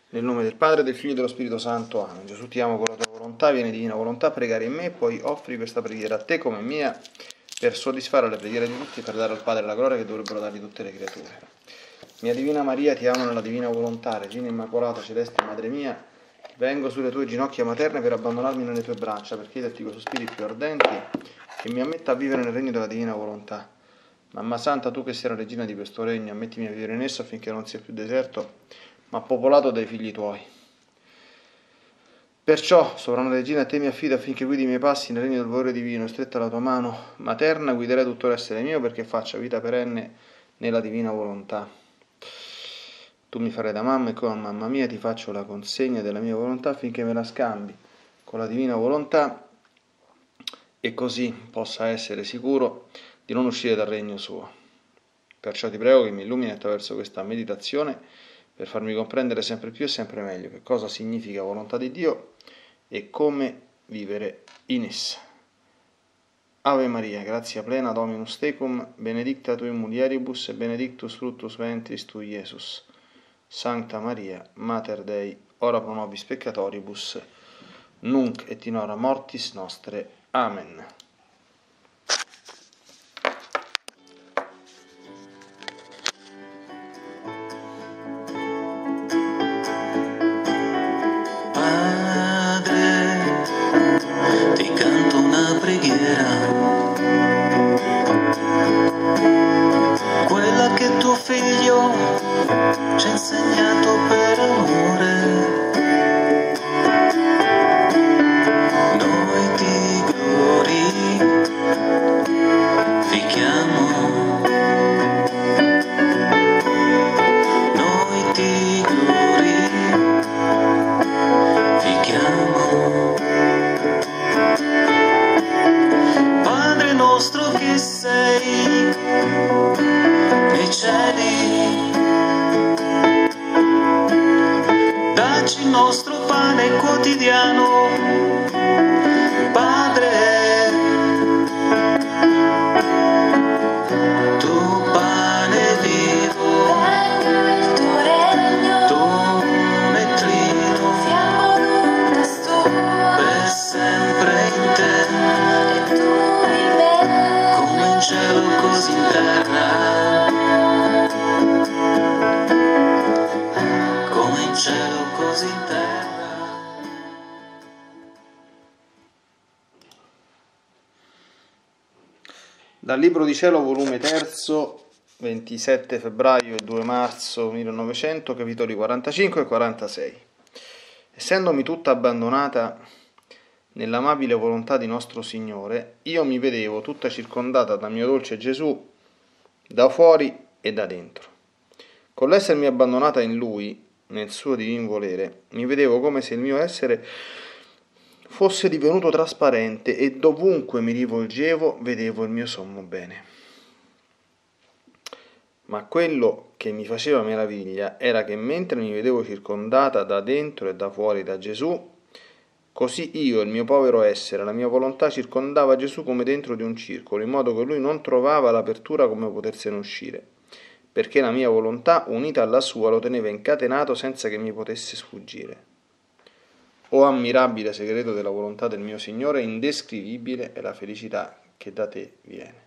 Nel nome del Padre, del Figlio e dello Spirito Santo. Amen. Gesù, ti amo con la tua volontà, viene divina volontà a pregare in me, poi offri questa preghiera a te come mia, per soddisfare le preghiere di tutti e per dare al Padre la gloria che dovrebbero dargli tutte le creature. Mia Divina Maria, ti amo nella divina volontà, Regina Immacolata, Celeste Madre mia, vengo sulle tue ginocchia materne per abbandonarmi nelle tue braccia, per chiederti con sospiri più ardenti che mi ammetta a vivere nel regno della divina volontà. Mamma Santa, tu che sei la regina di questo regno, ammettimi a vivere in esso affinché non sia più deserto, ma popolato dai figli tuoi. Perciò, sovrana regina, a te mi affido affinché guidi i miei passi nel regno del volere divino, e stretta la tua mano materna, guiderai tutto l'essere mio perché faccia vita perenne nella divina volontà. Tu mi farai da mamma e con mamma mia ti faccio la consegna della mia volontà affinché me la scambi con la divina volontà e così possa essere sicuro di non uscire dal regno suo. Perciò ti prego che mi illumini attraverso questa meditazione per farmi comprendere sempre più e sempre meglio che cosa significa volontà di Dio e come vivere in essa. Ave Maria, grazia plena, Dominus tecum, benedicta tui mulieribus e benedictus fructus ventris tui, Iesus. Sancta Maria, Mater Dei, ora pro nobis peccatoribus, nunc et in hora mortis nostre. Amen. Quella che tuo figlio ci ha insegnato per amore. Noi ti glorifichiamo, noi ti glorifichiamo. Padre nostro che sei nei cieli, dacci il nostro pane quotidiano, Padre, tu pane vivo, venga il tuo regno, tu ne trino, sia volontà tua, per sempre in te, e tu in me, come in cielo così in terra, come in cielo così in terra. Dal Libro di Cielo, volume 3, 27 febbraio e 2 marzo 1900, capitoli 45 e 46. Essendomi tutta abbandonata nell'amabile volontà di nostro Signore, io mi vedevo tutta circondata da mio dolce Gesù, da fuori e da dentro. Con l'essermi abbandonata in Lui, nel suo divin volere, mi vedevo come se il mio essere fosse divenuto trasparente e dovunque mi rivolgevo vedevo il mio sommo bene. Ma quello che mi faceva meraviglia era che mentre mi vedevo circondata da dentro e da fuori da Gesù, così io, il mio povero essere, la mia volontà circondava Gesù come dentro di un circolo, in modo che lui non trovava l'apertura come potersene uscire, perché la mia volontà, unita alla sua, lo teneva incatenato senza che mi potesse sfuggire. O ammirabile segreto della volontà del mio Signore, indescrivibile è la felicità che da te viene.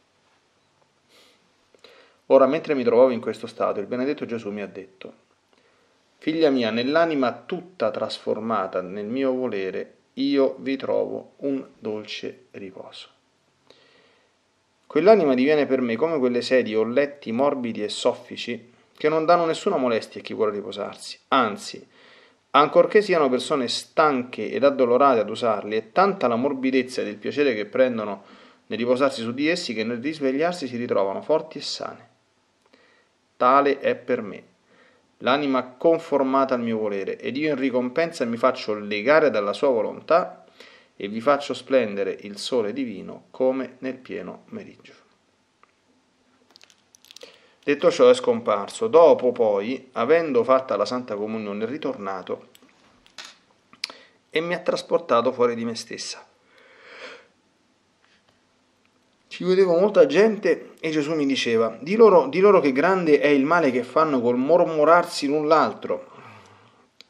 Ora, mentre mi trovavo in questo stato, il benedetto Gesù mi ha detto: Figlia mia, nell'anima tutta trasformata nel mio volere, io vi trovo un dolce riposo. Quell'anima diviene per me come quelle sedie o letti morbidi e soffici che non danno nessuna molestia a chi vuole riposarsi, anzi, ancorché siano persone stanche ed addolorate ad usarli, è tanta la morbidezza ed il piacere che prendono nel riposarsi su di essi che nel risvegliarsi si ritrovano forti e sane. Tale è per me l'anima conformata al mio volere, ed io in ricompensa mi faccio legare dalla sua volontà e vi faccio splendere il sole divino come nel pieno meriggio. Detto ciò è scomparso. Dopo poi, avendo fatta la Santa Comunione, è ritornato e mi ha trasportato fuori di me stessa. Ci vedevo molta gente e Gesù mi diceva: di loro che grande è il male che fanno col mormorarsi l'un l'altro.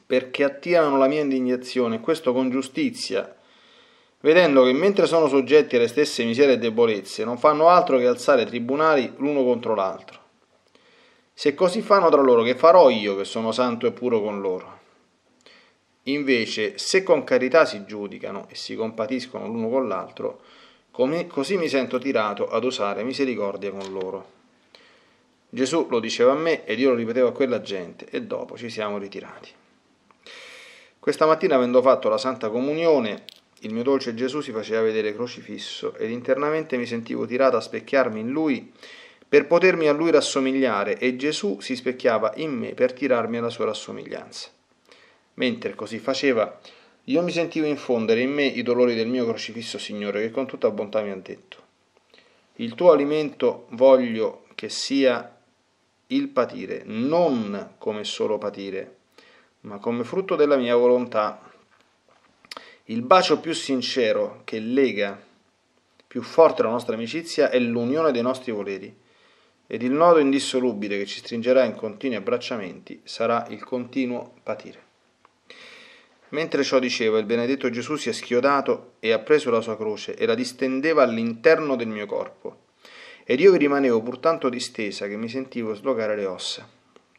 perché attirano la mia indignazione, questo con giustizia, vedendo che mentre sono soggetti alle stesse miserie e debolezze, non fanno altro che alzare tribunali l'uno contro l'altro. Se così fanno tra loro, che farò io che sono santo e puro con loro? Invece, se con carità si giudicano e si compatiscono l'uno con l'altro, così mi sento tirato ad usare misericordia con loro. Gesù lo diceva a me ed io lo ripetevo a quella gente e dopo ci siamo ritirati. Questa mattina, avendo fatto la Santa Comunione, il mio dolce Gesù si faceva vedere crocifisso ed internamente mi sentivo tirato a specchiarmi in Lui per potermi a Lui rassomigliare e Gesù si specchiava in me per tirarmi alla sua rassomiglianza. Mentre così faceva, io mi sentivo infondere in me i dolori del mio crocifisso Signore, che con tutta bontà mi ha detto: il tuo alimento voglio che sia il patire, non come solo patire, ma come frutto della mia volontà. Il bacio più sincero che lega più forte la nostra amicizia è l'unione dei nostri voleri, ed il nodo indissolubile che ci stringerà in continui abbracciamenti sarà il continuo patire. Mentre ciò diceva, il benedetto Gesù si è schiodato e ha preso la sua croce e la distendeva all'interno del mio corpo. Ed io vi rimanevo pur tanto distesa che mi sentivo slogare le ossa.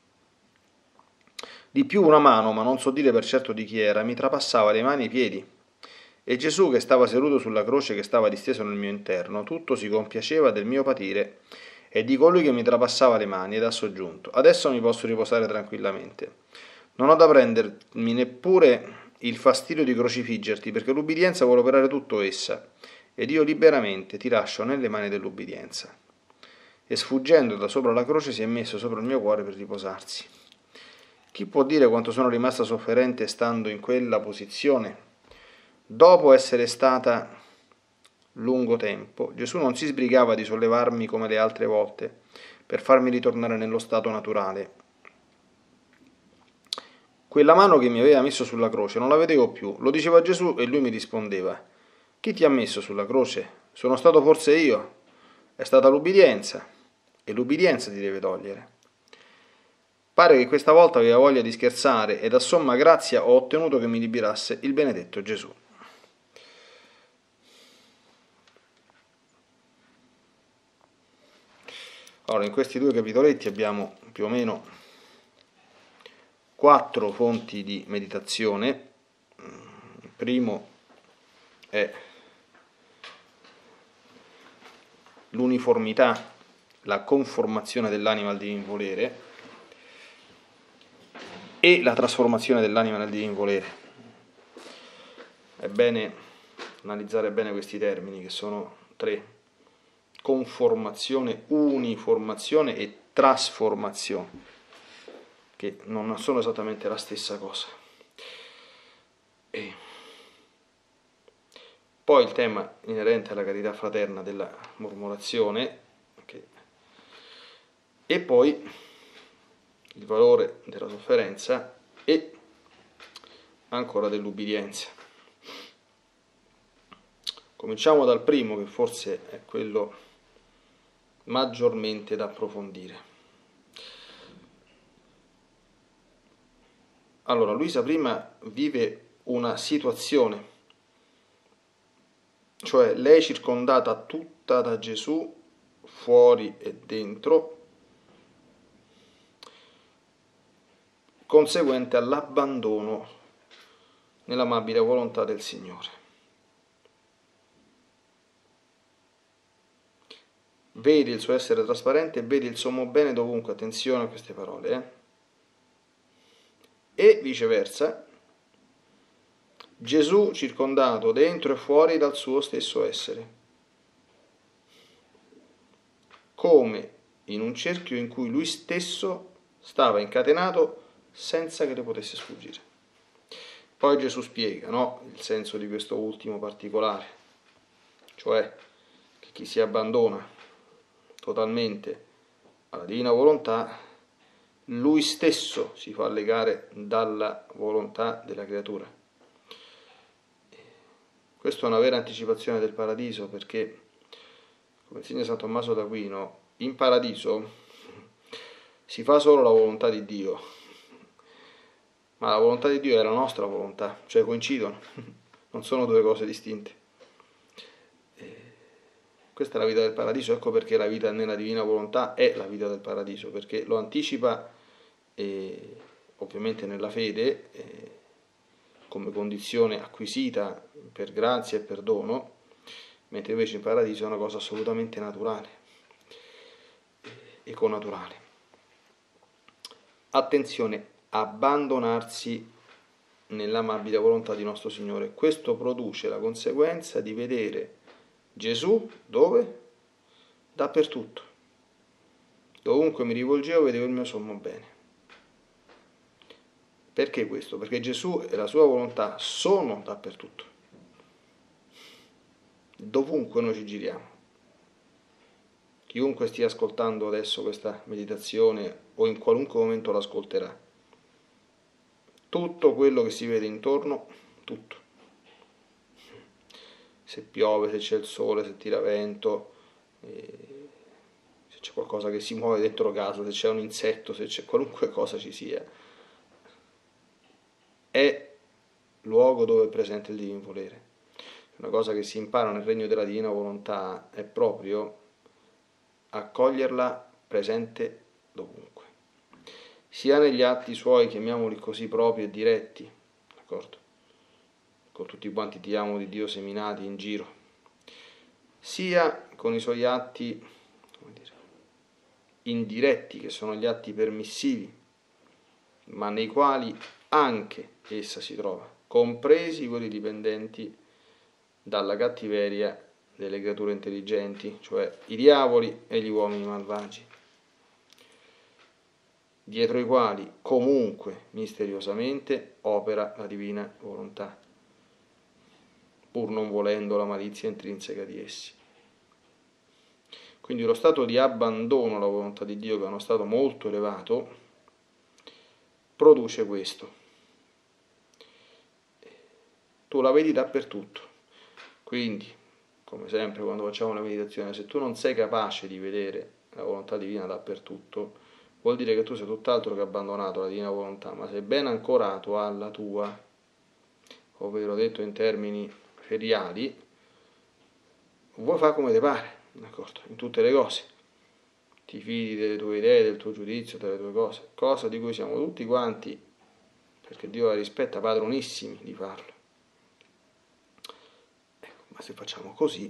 Di più una mano, ma non so dire per certo di chi era, mi trapassava le mani e i piedi. E Gesù, che stava seduto sulla croce che stava disteso nel mio interno, tutto si compiaceva del mio patire e di colui che mi trapassava le mani ed ha soggiunto: adesso mi posso riposare tranquillamente. Non ho da prendermi neppure il fastidio di crocifiggerti, perché l'ubbidienza vuole operare tutto essa, ed io liberamente ti lascio nelle mani dell'ubbidienza. E sfuggendo da sopra la croce si è messo sopra il mio cuore per riposarsi. Chi può dire quanto sono rimasta sofferente stando in quella posizione? Dopo essere stata lungo tempo, Gesù non si sbrigava di sollevarmi come le altre volte, per farmi ritornare nello stato naturale. Quella mano che mi aveva messo sulla croce non la vedevo più, lo diceva Gesù e lui mi rispondeva: chi ti ha messo sulla croce? Sono stato forse io? È stata l'ubbidienza, e l'ubbidienza ti deve togliere. Pare che questa volta aveva voglia di scherzare ed a somma grazia ho ottenuto che mi liberasse il benedetto Gesù. Allora, in questi due capitoletti abbiamo più o meno 4 fonti di meditazione. Il primo è l'uniformità, la conformazione dell'anima al divin volere e la trasformazione dell'anima nel divin volere. È bene analizzare bene questi termini, che sono 3: conformazione, uniformazione e trasformazione, che non sono esattamente la stessa cosa. E poi il tema inerente alla carità fraterna della mormorazione, e poi il valore della sofferenza e ancora dell'ubbidienza. Cominciamo dal primo, che forse è quello maggiormente da approfondire. Allora, Luisa prima vive una situazione, cioè lei è circondata tutta da Gesù, fuori e dentro, conseguente all'abbandono nell'amabile volontà del Signore. Vedi il suo essere trasparente e vedi il sommo bene dovunque. Attenzione a queste parole, E viceversa, Gesù circondato dentro e fuori dal suo stesso essere, come in un cerchio in cui lui stesso stava incatenato senza che le potesse sfuggire. Poi Gesù spiega, il senso di questo ultimo particolare, cioè che chi si abbandona totalmente alla divina volontà, lui stesso si fa legare dalla volontà della creatura. Questa è una vera anticipazione del paradiso, perché, come insegna San Tommaso d'Aquino, in paradiso si fa solo la volontà di Dio, ma la volontà di Dio è la nostra volontà, cioè coincidono, non sono due cose distinte. Questa è la vita del paradiso, ecco perché la vita nella divina volontà è la vita del paradiso, perché lo anticipa ovviamente nella fede come condizione acquisita per grazia e perdono, mentre invece in paradiso è una cosa assolutamente naturale, econaturale. Attenzione, abbandonarsi nell'amabile volontà di nostro Signore. Questo produce la conseguenza di vedere Gesù dove? Dappertutto. Dovunque mi rivolgevo vedevo il mio sommo bene. Perché questo? Perché Gesù e la sua volontà sono dappertutto. Dovunque noi ci giriamo. Chiunque stia ascoltando adesso questa meditazione o in qualunque momento l'ascolterà. Tutto quello che si vede intorno, tutto. Se piove, se c'è il sole, se tira vento, se c'è qualcosa che si muove dentro casa, se c'è un insetto, se c'è qualunque cosa ci sia, è luogo dove è presente il divino volere. Una cosa che si impara nel regno della divina volontà è proprio accoglierla presente dovunque, sia negli atti suoi, chiamiamoli così, propri e diretti, d'accordo? Con tutti quanti ti amo di Dio seminati in giro, sia con i suoi atti, come dire, indiretti, che sono gli atti permissivi, ma nei quali anche essa si trova, compresi quelli dipendenti dalla cattiveria delle creature intelligenti, cioè i diavoli e gli uomini malvagi, dietro i quali comunque misteriosamente opera la divina volontà, pur non volendo la malizia intrinseca di essi. Quindi lo stato di abbandono alla volontà di Dio, che è uno stato molto elevato, produce questo. Tu la vedi dappertutto. Quindi, come sempre quando facciamo la meditazione, se tu non sei capace di vedere la volontà divina dappertutto, vuol dire che tu sei tutt'altro che abbandonato alla divina volontà, ma sei ben ancorato alla tua, ovvero detto in termini feriali, vuoi fare come ti pare, d'accordo? In tutte le cose. Ti fidi delle tue idee, del tuo giudizio, delle tue cose, cosa di cui siamo tutti quanti, perché Dio la rispetta, padronissimi di farlo. Ecco, ma se facciamo così,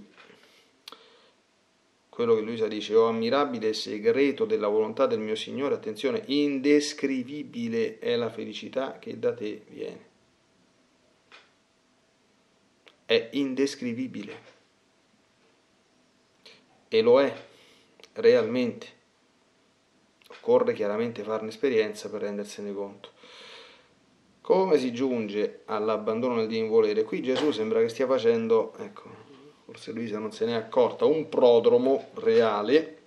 quello che Luisa dice, oh ammirabile segreto della volontà del mio Signore, attenzione, indescrivibile è la felicità che da te viene. È indescrivibile. E lo è, realmente. Occorre chiaramente farne esperienza per rendersene conto. Come si giunge all'abbandono del divino volere? Qui Gesù sembra che stia facendo, ecco, forse Luisa non se n'è accorta, un prodromo reale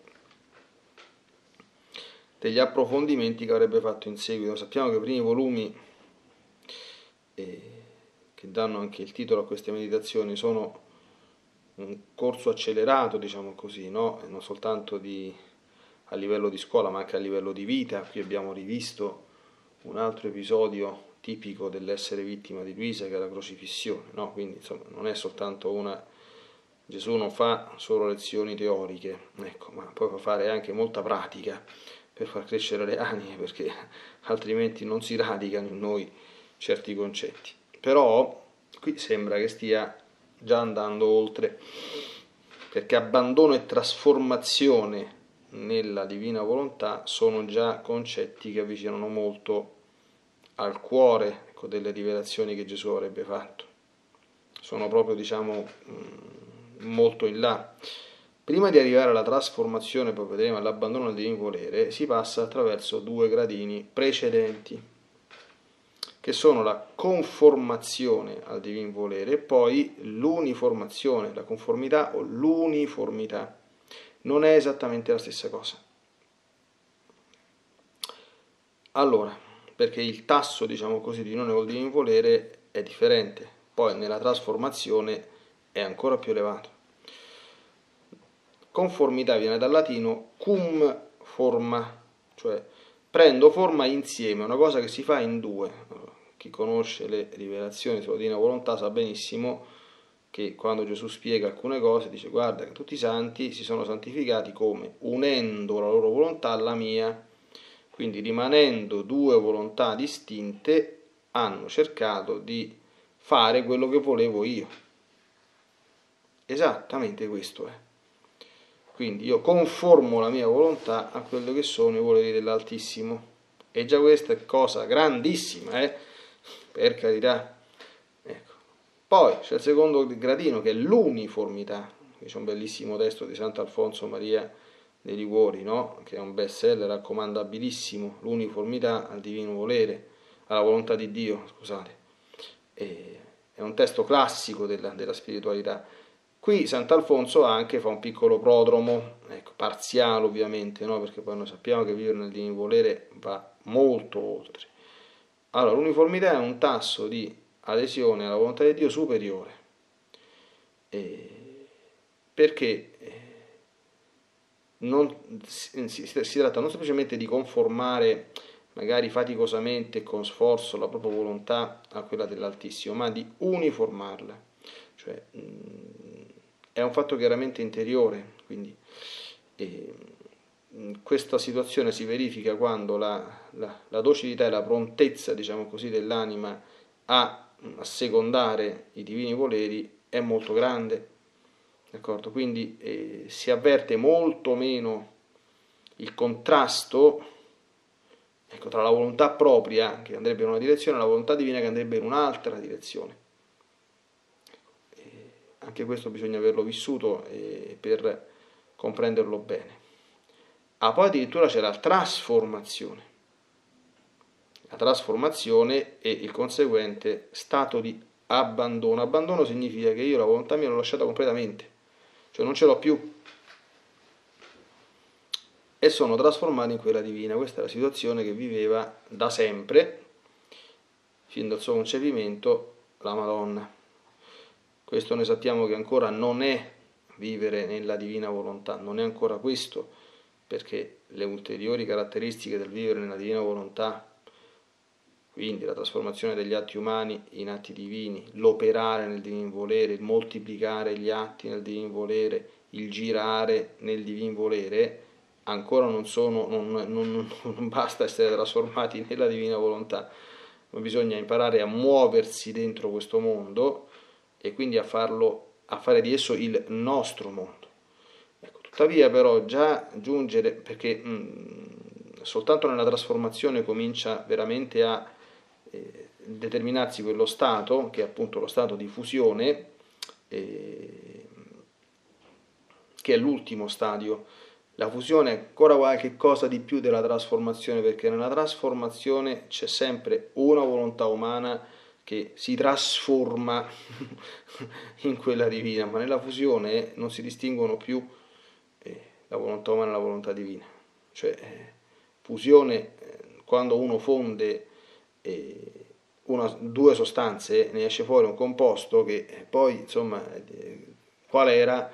degli approfondimenti che avrebbe fatto in seguito. Sappiamo che i primi volumi, che danno anche il titolo a queste meditazioni, sono un corso accelerato, diciamo così, no? Non soltanto a livello di scuola, ma anche a livello di vita. Qui abbiamo rivisto un altro episodio tipico dell'essere vittima di Luisa, che è la crocifissione, no? Quindi insomma non è soltanto Gesù non fa solo lezioni teoriche, ecco, ma poi fa fare anche molta pratica per far crescere le anime, perché altrimenti non si radicano in noi certi concetti. Però qui sembra che stia già andando oltre, perché abbandono e trasformazione nella divina volontà sono già concetti che avvicinano molto al cuore, ecco, delle rivelazioni che Gesù avrebbe fatto. Sono proprio, diciamo, molto in là. Prima di arrivare alla trasformazione, poi vedremo all'abbandono del divino volere, si passa attraverso due gradini precedenti, che sono la conformazione al divino volere e poi l'uniformazione, la conformità o l'uniformità. Non è esattamente la stessa cosa. Allora, perché il tasso, diciamo così, di unione col divino volere è differente, poi nella trasformazione è ancora più elevato. Conformità viene dal latino cum forma, cioè prendo forma insieme, una cosa che si fa in due. chi conosce le rivelazioni sulla divina volontà sa benissimo che quando Gesù spiega alcune cose dice guarda che tutti i santi si sono santificati come? Unendo la loro volontà alla mia, quindi rimanendo due volontà distinte hanno cercato di fare quello che volevo io. Esattamente questo è. Quindi io conformo la mia volontà a quello che sono i voleri dell'Altissimo. E già questa è cosa grandissima, per carità. Ecco. Poi c'è il secondo gradino che è l'uniformità. Qui c'è un bellissimo testo di Sant'Alfonso Maria dei Liguori, no? Che è un best seller raccomandabilissimo, l'uniformità al divino volere, alla volontà di Dio, scusate. È un testo classico della spiritualità. Qui Sant'Alfonso anche fa un piccolo prodromo, ecco, parziale ovviamente, no? Perché poi noi sappiamo che vivere nel divino volere va molto oltre. Allora, l'uniformità è un tasso di adesione alla volontà di Dio superiore, perché si tratta non semplicemente di conformare magari faticosamente e con sforzo la propria volontà a quella dell'Altissimo, ma di uniformarla, cioè è un fatto chiaramente interiore, quindi questa situazione si verifica quando la docilità e la prontezza, diciamo così, dell'anima a secondare i divini voleri è molto grande, d'accordo? Quindi si avverte molto meno il contrasto, ecco, tra la volontà propria che andrebbe in una direzione e la volontà divina che andrebbe in un'altra direzione. Anche questo bisogna averlo vissuto per comprenderlo bene. Poi addirittura c'è la trasformazione e il conseguente stato di abbandono. Abbandono significa che io la volontà mia l'ho lasciata completamente, cioè non ce l'ho più e sono trasformato in quella divina. Questa è la situazione che viveva da sempre, fin dal suo concepimento, la Madonna. Questo noi sappiamo che ancora non è vivere nella divina volontà, non è ancora questo, perché le ulteriori caratteristiche del vivere nella divina volontà, quindi la trasformazione degli atti umani in atti divini, l'operare nel divin volere, il moltiplicare gli atti nel divin volere, il girare nel divin volere, ancora non basta essere trasformati nella divina volontà, ma bisogna imparare a muoversi dentro questo mondo e quindi a fare di esso il nostro mondo. Ecco, tuttavia però già giungere, perché soltanto nella trasformazione comincia veramente a determinarsi quello stato, che è appunto lo stato di fusione, che è l'ultimo stadio. La fusione è ancora qualche cosa di più della trasformazione, perché nella trasformazione c'è sempre una volontà umana che si trasforma in quella divina, ma nella fusione non si distinguono più la volontà umana e la volontà divina. Cioè, fusione, quando uno fonde due sostanze, ne esce fuori un composto che poi, insomma, qual era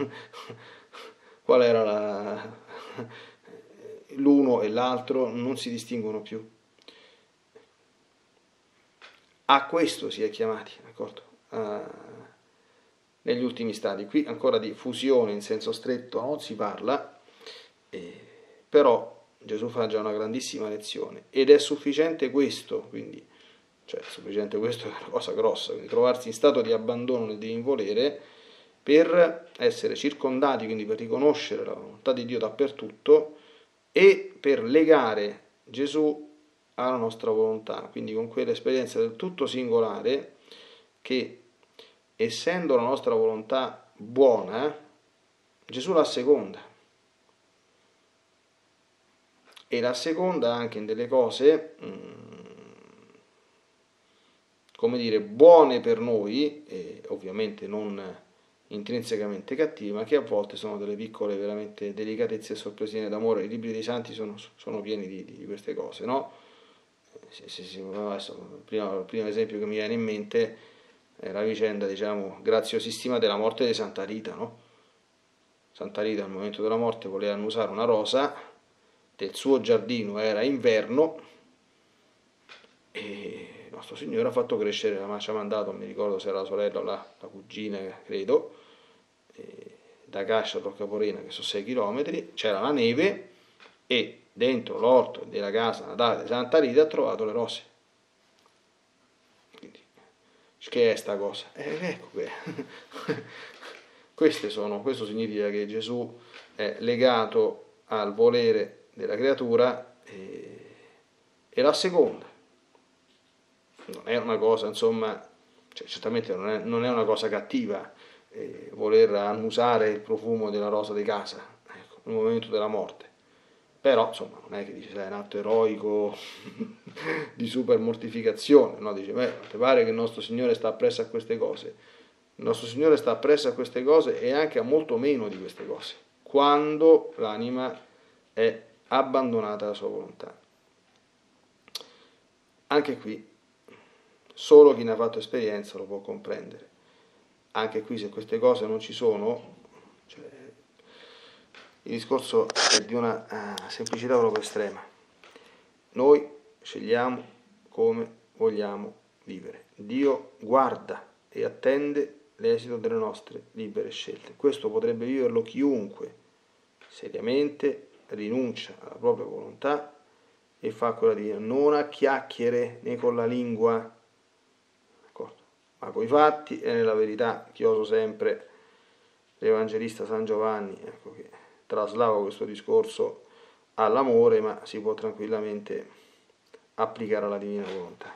l'uno e l'altro non si distinguono più. A questo si è chiamati, d'accordo? Negli ultimi stadi. Qui ancora di fusione in senso stretto non si parla, però Gesù fa già una grandissima lezione ed è sufficiente questo, quindi, cioè sufficiente questo è una cosa grossa, quindi trovarsi in stato di abbandono nel divin volere per essere circondati, quindi per riconoscere la volontà di Dio dappertutto e per legare Gesù alla nostra volontà, quindi con quell'esperienza del tutto singolare che, essendo la nostra volontà buona, Gesù la seconda e la seconda anche in delle cose come dire buone per noi, ovviamente non intrinsecamente cattive, ma che a volte sono delle piccole veramente delicatezze e sorpresine d'amore. I libri dei santi sono pieni di queste cose, no? Adesso, il primo esempio che mi viene in mente è la vicenda, diciamo, graziosissima della morte di Santa Rita, no? Santa Rita al momento della morte voleva annusare una rosa, del suo giardino era inverno, nostro Signore ha fatto crescere, ci ha mandato, non mi ricordo se era la sorella o la cugina, credo, da Cascia a Roccaporena, che sono 6 km, c'era la neve e dentro l'orto della casa natale di Santa Rita ha trovato le rose. Quindi, che è sta cosa? Ecco che questo significa che Gesù è legato al volere della creatura e la seconda. Non è una cosa, insomma, cioè, certamente non è una cosa cattiva voler annusare il profumo della rosa di casa, ecco, nel momento della morte. Però, insomma, non è che dice, è un atto eroico di super mortificazione, no? Dice, ti pare che il nostro Signore sta appresso a queste cose? Il nostro Signore sta appresso a queste cose e anche a molto meno di queste cose, quando l'anima è abbandonata alla sua volontà. Anche qui, solo chi ne ha fatto esperienza lo può comprendere. Anche qui, se queste cose non ci sono, cioè, il discorso è di una semplicità proprio estrema. Noi scegliamo come vogliamo vivere. Dio guarda e attende l'esito delle nostre libere scelte. Questo potrebbe viverlo chiunque seriamente rinuncia alla propria volontà e fa quella di non a chiacchiere né con la lingua, ma coi fatti e nella verità. Chioso sempre l'Evangelista San Giovanni, ecco, che traslava questo discorso all'amore, ma si può tranquillamente applicare alla divina volontà.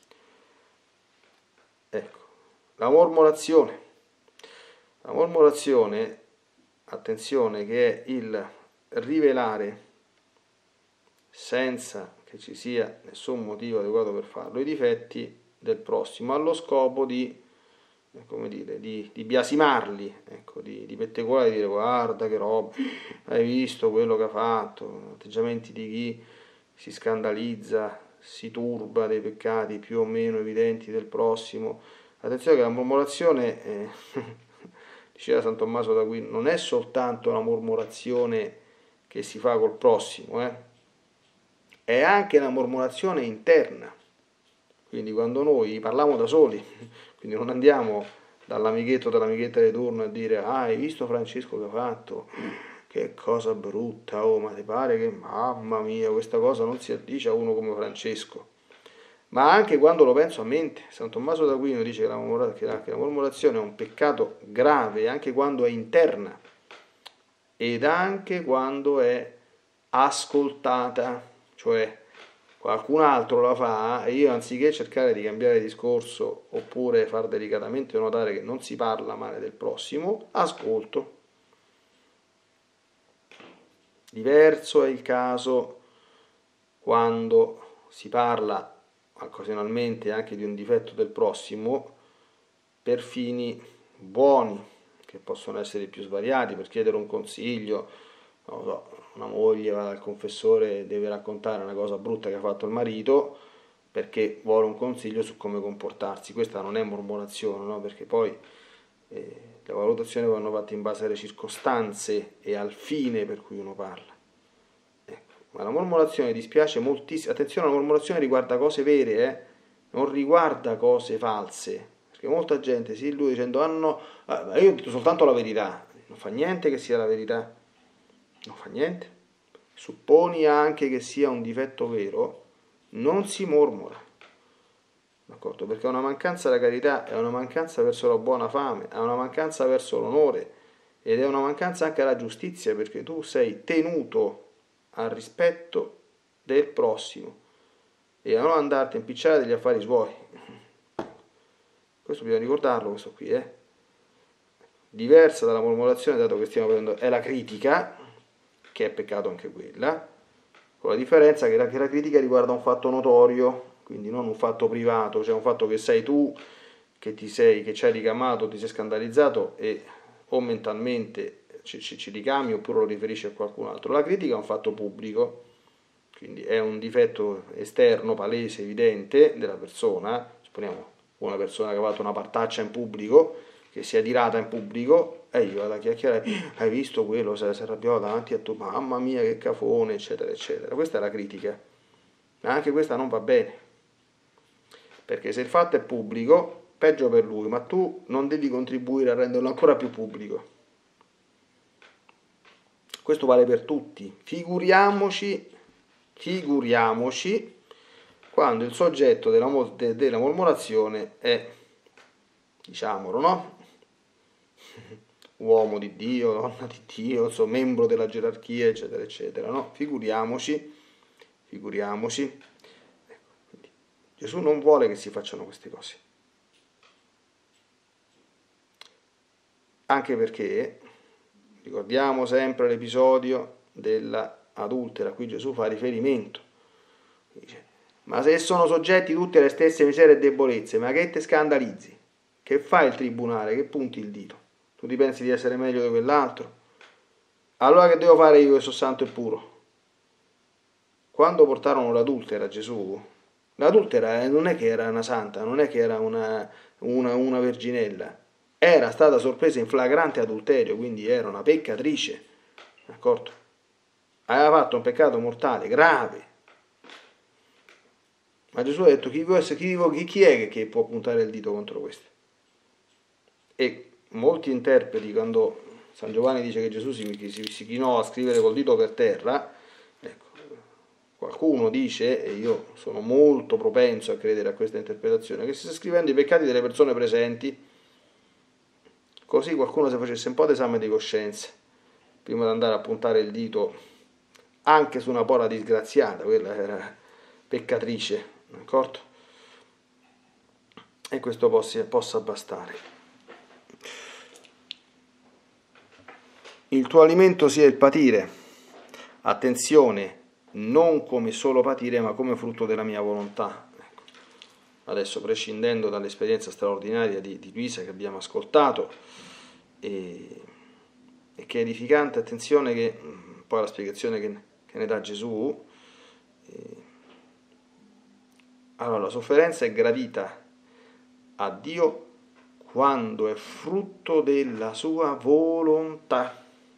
Ecco, la mormorazione. La mormorazione, attenzione, che è il rivelare senza che ci sia nessun motivo adeguato per farlo i difetti del prossimo, allo scopo di, come dire, di biasimarli, ecco, di pettegolare, di dire guarda che roba, hai visto quello che ha fatto, atteggiamenti di chi si scandalizza, si turba dei peccati più o meno evidenti del prossimo. Attenzione che la mormorazione, diceva San Tommaso d'Aquino, non è soltanto una mormorazione che si fa col prossimo, è anche una mormorazione interna. Quindi quando noi parliamo da soli, quindi non andiamo dall'amichetto o dall'amichetta di turno a dire hai visto Francesco che ha fatto? Che cosa brutta, oh, ma ti pare che, mamma mia, questa cosa non si addice a uno come Francesco. Ma anche quando lo penso a mente, San Tommaso d'Aquino dice che la mormorazione è un peccato grave anche quando è interna ed anche quando è ascoltata, cioè qualcun altro la fa e io, anziché cercare di cambiare discorso oppure far delicatamente notare che non si parla male del prossimo, ascolto. Diverso è il caso quando si parla occasionalmente anche di un difetto del prossimo per fini buoni, che possono essere più svariati, per chiedere un consiglio, non lo so, una moglie va dal confessore e deve raccontare una cosa brutta che ha fatto il marito perché vuole un consiglio su come comportarsi. Questa non è mormorazione, no? Perché poi le valutazioni vanno fatte in base alle circostanze e al fine per cui uno parla. Ecco. Ma la mormorazione dispiace moltissimo. Attenzione, la mormorazione riguarda cose vere, non riguarda cose false, perché molta gente si illude dicendo no, ma io ho detto soltanto la verità. Non fa niente che sia la verità. Non fa niente. Supponi anche che sia un difetto vero, non si mormora. D'accordo? Perché una mancanza alla carità è una mancanza verso la buona fame, è una mancanza verso l'onore ed è una mancanza anche alla giustizia, perché tu sei tenuto al rispetto del prossimo e a non andarti a impicciare degli affari suoi. Questo bisogna ricordarlo, questo qui, Diversa dalla mormorazione, dato che stiamo vedendo, è la critica, che è peccato anche quella, con la differenza che la critica riguarda un fatto notorio, quindi non un fatto privato, cioè un fatto che sei tu, che ci hai ricamato, ti sei scandalizzato e o mentalmente ci ricami oppure lo riferisci a qualcun altro. La critica è un fatto pubblico, quindi è un difetto esterno, palese, evidente della persona. Supponiamo una persona che ha fatto una partaccia in pubblico, che si è adirata in pubblico e io vado a chiacchierare, hai visto quello, si è arrabbiato davanti a tu, mamma mia che cafone, eccetera eccetera. Questa è la critica, ma anche questa non va bene, perché se il fatto è pubblico, peggio per lui, ma tu non devi contribuire a renderlo ancora più pubblico. Questo vale per tutti. Figuriamoci quando il soggetto della mormorazione è, diciamolo, no? Uomo di Dio, donna di Dio, insomma, membro della gerarchia, eccetera, eccetera, no? Figuriamoci. Quindi, Gesù non vuole che si facciano queste cose. Anche perché, ricordiamo sempre l'episodio dell'adultera, a cui Gesù fa riferimento. Dice, ma se sono soggetti tutti alle stesse miserie e debolezze, ma che te scandalizzi? Che fa il tribunale? Che punti il dito? Tu ti pensi di essere meglio di quell'altro? Allora che devo fare io che sono santo e puro? Quando portarono l'adultera a Gesù, l'adultera non è che era una santa, non è che era una verginella, era stata sorpresa in flagrante adulterio, quindi era una peccatrice, d'accordo? Aveva fatto un peccato mortale, grave. Ma Gesù ha detto, chi è che può puntare il dito contro questo? E molti interpreti, quando San Giovanni dice che Gesù si chinò a scrivere col dito per terra, ecco, qualcuno dice, e io sono molto propenso a credere a questa interpretazione, che si sta scrivendo i peccati delle persone presenti, così qualcuno si facesse un po' d'esame di coscienza, prima di andare a puntare il dito anche su una povera disgraziata, quella era peccatrice, d'accordo? E questo possa bastare. Il tuo alimento sia il patire, attenzione, non come solo patire, ma come frutto della mia volontà. Ecco. Adesso, prescindendo dall'esperienza straordinaria di Luisa che abbiamo ascoltato, e che è edificante, attenzione che poi la spiegazione che ne dà Gesù, allora la sofferenza è gradita a Dio quando è frutto della sua volontà.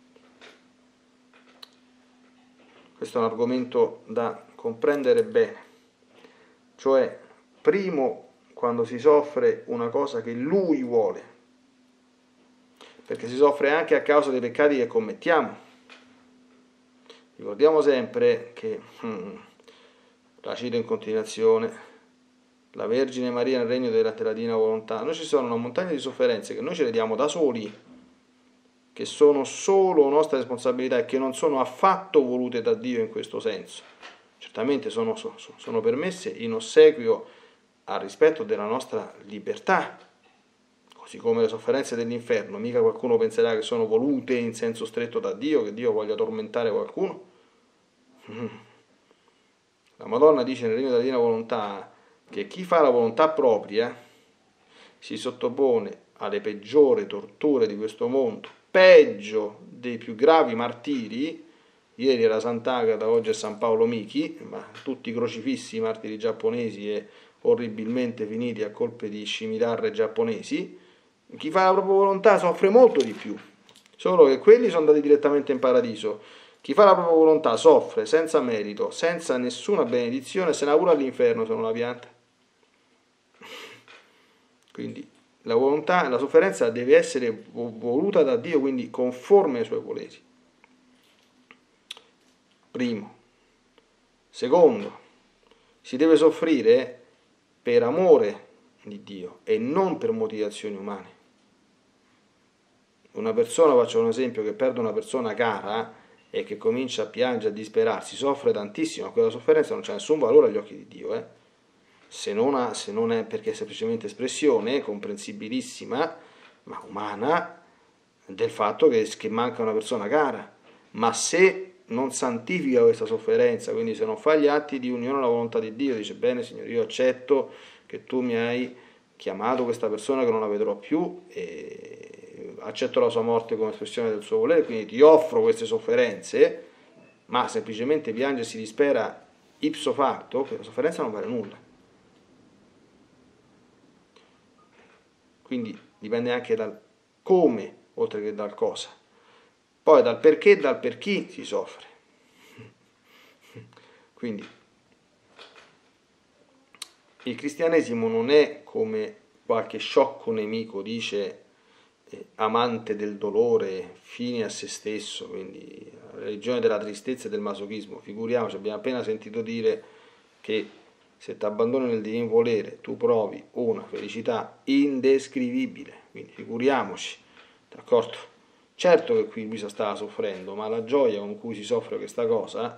Questo è un argomento da comprendere bene, cioè primo quando si soffre una cosa che Lui vuole, perché si soffre anche a causa dei peccati che commettiamo. Ricordiamo sempre che, la cito in continuazione, la Vergine Maria nel regno della divina volontà, noi ci sono una montagna di sofferenze che noi ce le diamo da soli, che sono solo nostra responsabilità e che non sono affatto volute da Dio in questo senso. Certamente sono permesse in ossequio al rispetto della nostra libertà, così come le sofferenze dell'inferno. Mica qualcuno penserà che sono volute in senso stretto da Dio, che Dio voglia tormentare qualcuno. La Madonna dice nel regno della divina volontà che chi fa la volontà propria si sottopone alle peggiori torture di questo mondo, peggio dei più gravi martiri. Ieri era Sant'Agata, oggi è San Paolo Michi, ma tutti crocifissi, martiri giapponesi e orribilmente finiti a colpe di scimitarre giapponesi. Chi fa la propria volontà soffre molto di più, solo che quelli sono andati direttamente in paradiso. Chi fa la propria volontà soffre senza merito, senza nessuna benedizione, se ne augura all'inferno se non la pianta. Quindi la volontà, la sofferenza deve essere voluta da Dio, quindi conforme ai suoi voleri. Primo. Secondo, si deve soffrire per amore di Dio e non per motivazioni umane. Una persona, faccio un esempio, che perde una persona cara e che comincia a piangere, a disperarsi, soffre tantissimo, quella sofferenza non c'ha nessun valore agli occhi di Dio, se non è perché è semplicemente espressione comprensibilissima, ma umana, del fatto che manca una persona cara. Ma se non santifica questa sofferenza, quindi se non fa gli atti di unione alla volontà di Dio, dice bene Signore, io accetto che tu mi hai chiamato questa persona che non la vedrò più e accetto la sua morte come espressione del suo volere, quindi ti offro queste sofferenze, ma semplicemente piange e si dispera ipso facto, che la sofferenza non vale nulla. Quindi dipende anche dal come, oltre che dal cosa. Poi dal perché e dal per chi si soffre. Quindi il cristianesimo non è, come qualche sciocco nemico dice, amante del dolore, fine a se stesso, quindi la religione della tristezza e del masochismo. Figuriamoci, abbiamo appena sentito dire che se ti abbandoni nel divino volere tu provi una felicità indescrivibile, quindi figuriamoci, d'accordo? Certo che qui Luisa stava soffrendo, ma la gioia con cui si soffre questa cosa,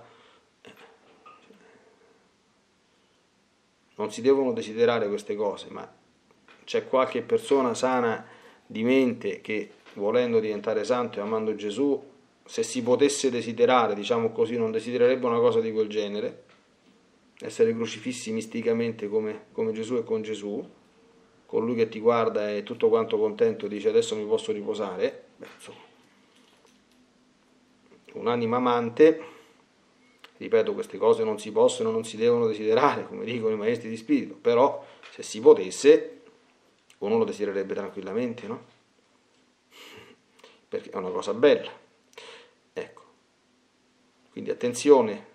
non si devono desiderare queste cose, ma c'è qualche persona sana di mente che, volendo diventare santo e amando Gesù, se si potesse desiderare, diciamo così, non desidererebbe una cosa di quel genere, essere crocifissi misticamente come Gesù e con Gesù, colui che ti guarda e tutto quanto contento dice adesso mi posso riposare. Beh, insomma, un'anima amante, ripeto, queste cose non si possono, non si devono desiderare, come dicono i maestri di spirito, però se si potesse uno lo desidererebbe tranquillamente, no? Perché è una cosa bella. Ecco, quindi attenzione,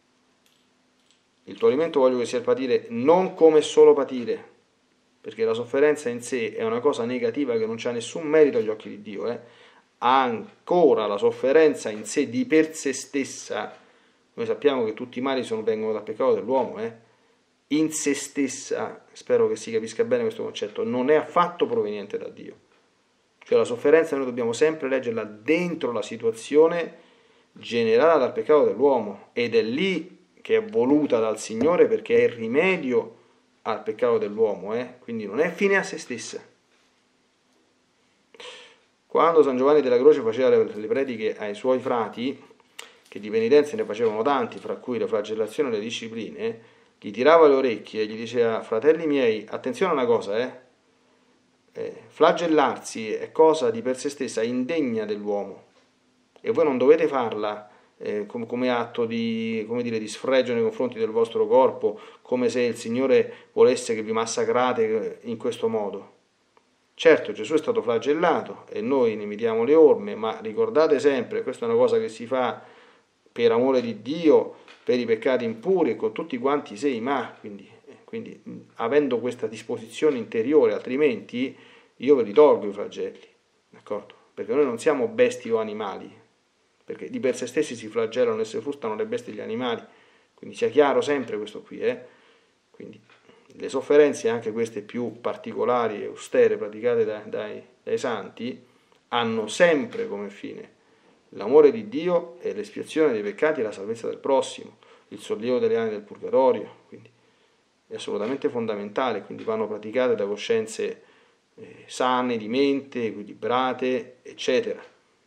il tuo alimento voglio che sia il patire non come solo patire, perché la sofferenza in sé è una cosa negativa che non c'ha nessun merito agli occhi di Dio, Ancora la sofferenza in sé di per sé stessa, noi sappiamo che tutti i mali vengono dal peccato dell'uomo, in sé stessa, spero che si capisca bene questo concetto, non è affatto proveniente da Dio. Cioè la sofferenza noi dobbiamo sempre leggerla dentro la situazione generata dal peccato dell'uomo, ed è lì che è voluta dal Signore perché è il rimedio al peccato dell'uomo, quindi non è fine a se stessa. Quando San Giovanni della Croce faceva le prediche ai suoi frati, che di penitenze ne facevano tanti, fra cui le flagellazioni e le discipline, gli tirava le orecchie e gli diceva: fratelli miei, attenzione a una cosa, flagellarsi è cosa di per sé stessa indegna dell'uomo e voi non dovete farla come atto di, come dire, di sfregio nei confronti del vostro corpo, come se il Signore volesse che vi massacrate in questo modo. Certo, Gesù è stato flagellato e noi ne imitiamo le orme, ma ricordate sempre, questa è una cosa che si fa per amore di Dio, per i peccati impuri e con tutti quanti i sei ma, quindi avendo questa disposizione interiore, altrimenti io ve li tolgo i flagelli, d'accordo? Perché noi non siamo bestie o animali, perché di per sé stessi si flagellano e si frustano le bestie e gli animali, quindi sia chiaro sempre questo qui, Quindi le sofferenze, anche queste più particolari e austere praticate dai santi, hanno sempre come fine l'amore di Dio e l'espiazione dei peccati e la salvezza del prossimo, il sollievo delle anime del purgatorio, quindi è assolutamente fondamentale, quindi vanno praticate da coscienze sane, di mente, equilibrate, eccetera,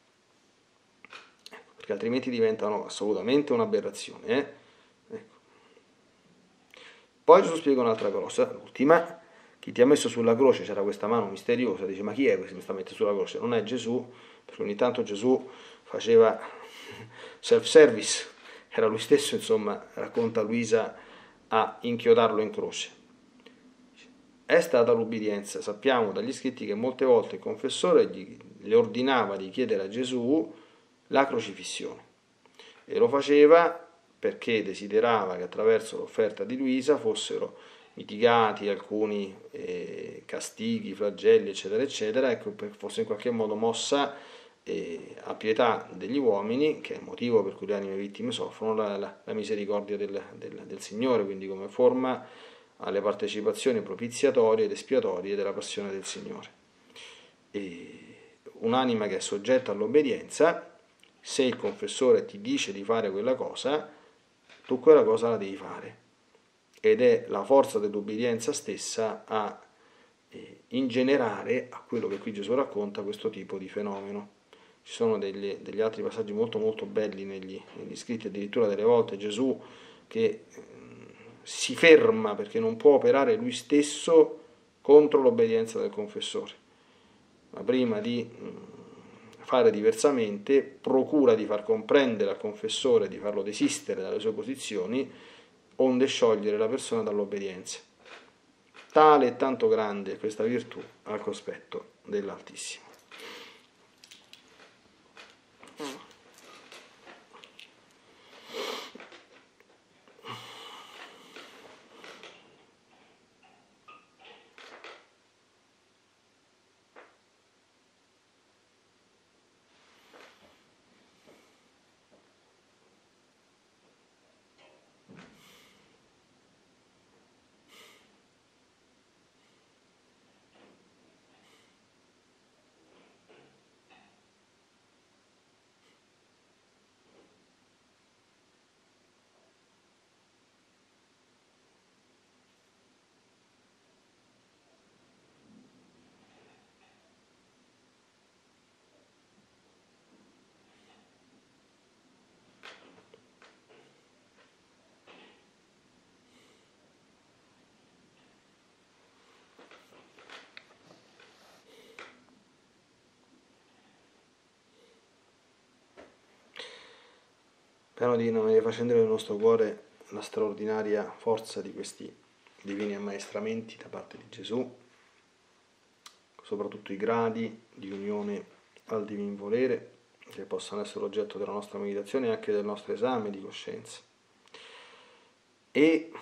perché altrimenti diventano assolutamente un'aberrazione, Ecco. Poi Gesù spiega un'altra cosa, l'ultima: chi ti ha messo sulla croce, c'era questa mano misteriosa, dice ma chi è questo che mi sta mettendo sulla croce? Non è Gesù, perché ogni tanto Gesù faceva self-service, era lui stesso, insomma, racconta Luisa, a inchiodarlo in croce. È stata l'ubbidienza, sappiamo dagli scritti che molte volte il confessore le ordinava di chiedere a Gesù la crocifissione e lo faceva perché desiderava che attraverso l'offerta di Luisa fossero mitigati alcuni castighi, flagelli, eccetera, eccetera, ecco, perché fosse in qualche modo mossa a pietà degli uomini, che è il motivo per cui le anime vittime soffrono, la misericordia del Signore, quindi come forma alle partecipazioni propiziatorie ed espiatorie della passione del Signore. E un'anima che è soggetta all'obbedienza, se il confessore ti dice di fare quella cosa, tu quella cosa la devi fare, ed è la forza dell'obbedienza stessa a ingenerare a quello che qui Gesù racconta questo tipo di fenomeno. Ci sono degli altri passaggi molto molto belli negli scritti, addirittura delle volte Gesù che si ferma perché non può operare lui stesso contro l'obbedienza del confessore, ma prima di fare diversamente procura di far comprendere al confessore, di farlo desistere dalle sue posizioni, onde sciogliere la persona dall'obbedienza. Tale e tanto grande è questa virtù al cospetto dell'Altissimo. piano di facendo nel nostro cuore la straordinaria forza di questi divini ammaestramenti da parte di Gesù, soprattutto i gradi di unione al divin volere, che possano essere oggetto della nostra meditazione e anche del nostro esame di coscienza. E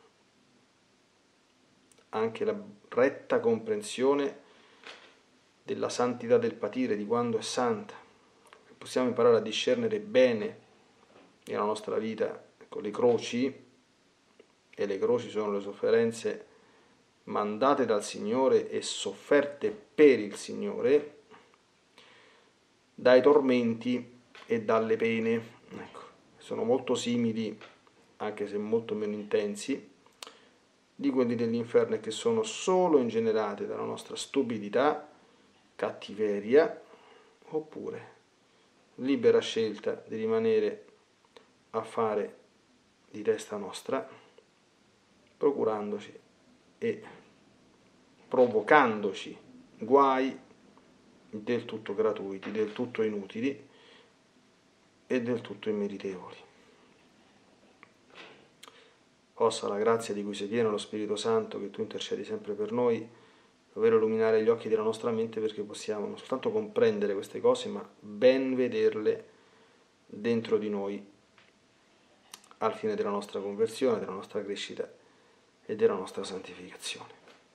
anche la retta comprensione della santità del patire, di quando è santa. Possiamo imparare a discernere bene nella nostra vita con le croci, e le croci sono le sofferenze mandate dal Signore e sofferte per il Signore, dai tormenti e dalle pene. Ecco, sono molto simili, anche se molto meno intensi, di quelli dell'inferno, e che sono solo ingenerate dalla nostra stupidità, cattiveria, oppure libera scelta di rimanere a fare di testa nostra, procurandoci e provocandoci guai del tutto gratuiti, del tutto inutili e del tutto immeritevoli. Possa la grazia di cui sei pieno, lo Spirito Santo, che tu intercedi sempre per noi, davvero illuminare gli occhi della nostra mente, perché possiamo non soltanto comprendere queste cose, ma ben vederle dentro di noi, al fine della nostra conversione, della nostra crescita e della nostra santificazione.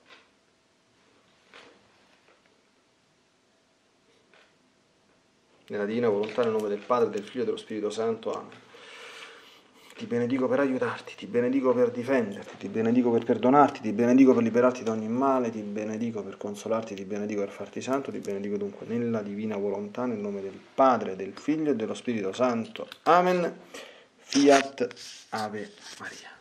Nella divina volontà, nel nome del Padre, del Figlio e dello Spirito Santo. Amen. Ti benedico per aiutarti, ti benedico per difenderti, ti benedico per perdonarti, ti benedico per liberarti da ogni male, ti benedico per consolarti, ti benedico per farti santo, ti benedico dunque nella divina volontà, nel nome del Padre, del Figlio e dello Spirito Santo. Amen. Fiat Ave Maria.